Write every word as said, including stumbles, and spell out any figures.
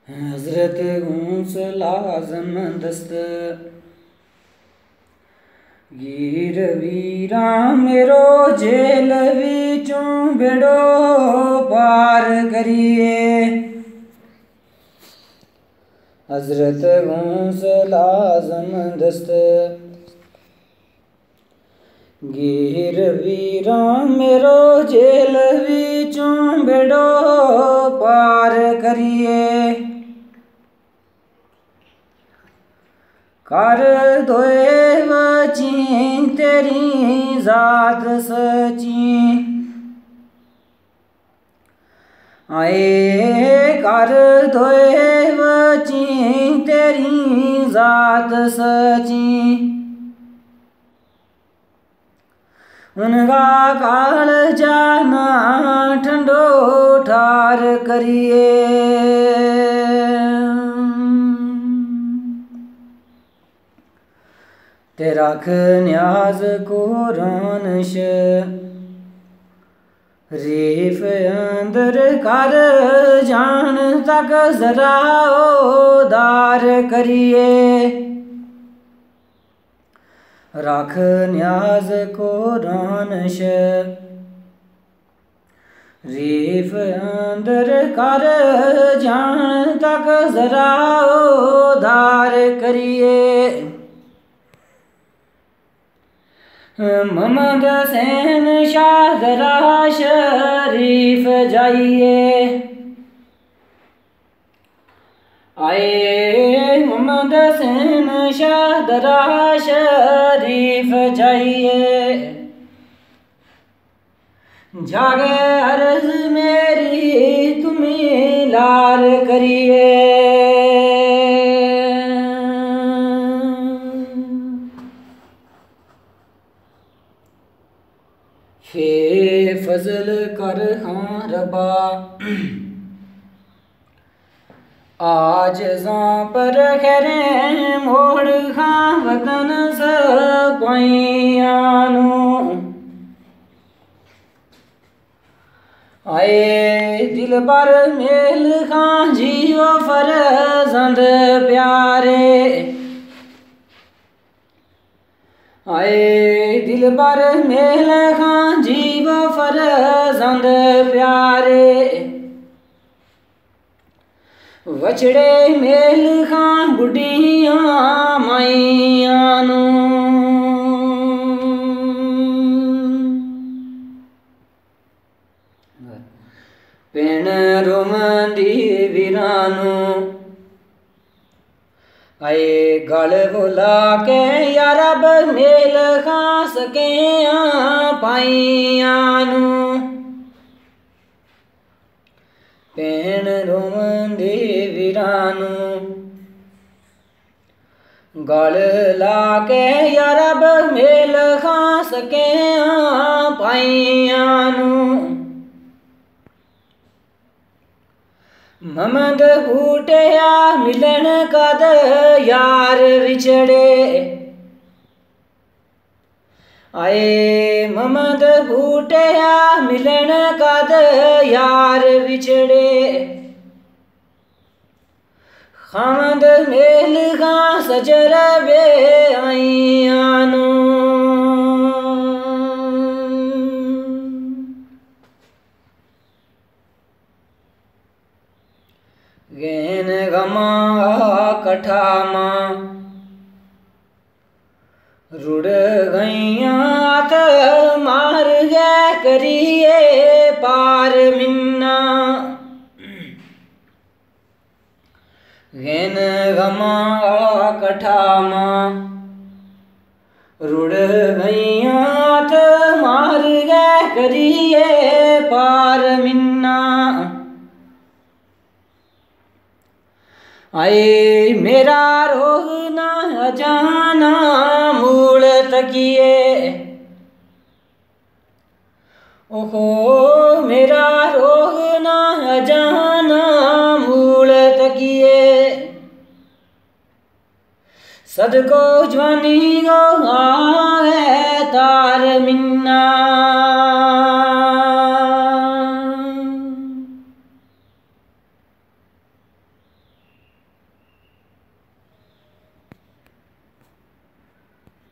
हजरत goons लाजम दस्त गिर वीरा मेरो जेल विचों बेड़ो पार करिए। हजरत गूंस लाजम दस्त गिर वीरा मेरो जेल विचों बेड़ो पार करिए। कर दोए वची तेरी जात सची आए कर दोए वची तेरी जात सची। उनका काल जाना ठंडो ठार करिए। तेराख न्याज कुरान शरीफ अंदर कर जान तक जरा उदार करिए। रख न्याज कुरान शरीफ अंदर कर जान तक जरा उदार करिए। मोहम्मद हुसैन शाह जरा शरीफ जाइए। आए मोहम्मद हुसैन शाह जरा शरीफ जाइए। जागे अर्ज मेरी तुम्हें लाल करिए। फे फजल कर हाँ रबा आज जां पर खैरें मोड़ खां वतन सपाइयानो। आए दिल पर मेल खां जीव फरजंद प्यारे। आए दिल पर मेल खां जीव फरजंद प्यारे। वछड़े मेल खां बुढ़ियां माइयानो। पेण रोमंदी वीरानो। आए गल बोला के यारब मेल खां सकेया पाइयानो। पेण रोमंदी वीरानो। गल ला के यारब मेल खां सकेया पाइयानो। मोहम्मद बूटिया मिलन कद यार विछड़े। आए मोहम्मद बूटिया मिलन कद यार विछड़े। खामद मेल खां सजर बे आइयानो। गैन गमा कठामा रुड़ गईया त मार गए करिए पार मिन्ना। गैन गमा कठामा रुड़ गईया त मार गए करिए पार मिन्ना। आए मेरा रोग ना जाना मूल तकिए। ओहो मेरा रोग ना जाना मूल तकिए। सदको जवानी गो आए तार मिन्ना।